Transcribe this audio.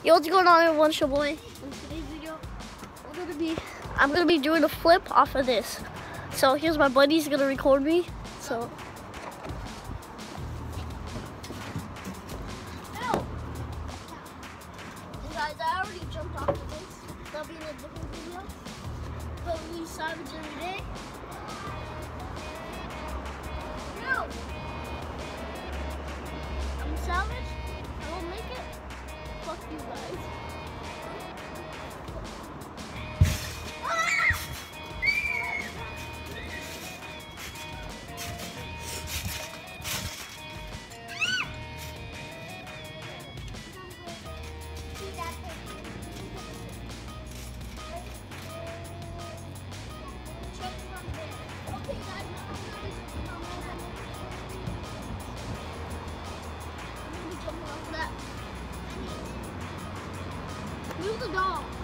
Yo, what's going on, everyone? It's your boy. In today's video, I'm gonna be doing a flip off of this. So here's my buddy. He's gonna record me. So. Guys, I already jumped off of this. That'll be in a different video. But we savage every day. Yo! I'm savage. I won't make it. Fuck you guys. Move the dog.